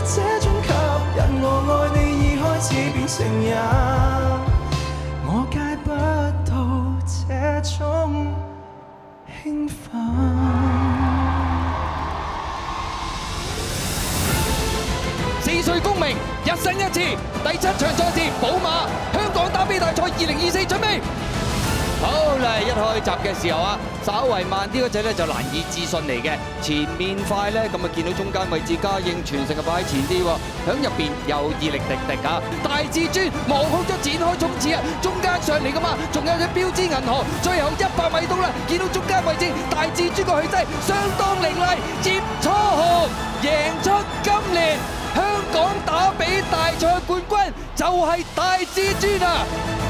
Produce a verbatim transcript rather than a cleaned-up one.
這種吸引，我愛你已開始變成癮，我戒不到這種興奮。 四歲公明，一生一次，第七場賽事寶馬香港打比大賽二零二四準備。好啦，一開閘嘅時候啊，稍為慢啲嗰隻咧就難以置信嚟嘅，前面快咧咁啊見到中間位置嘉應全程啊擺喺前啲喎，響入邊有二力滴滴啊，大至尊望空咗展開衝刺啊，中間上嚟噶嘛，仲有隻標誌銀河，最後一百米到啦，見到中間位置大至尊個氣勢相當凌厲，葉初紅贏出今年香港打比大賽冠軍就係大至尊啊！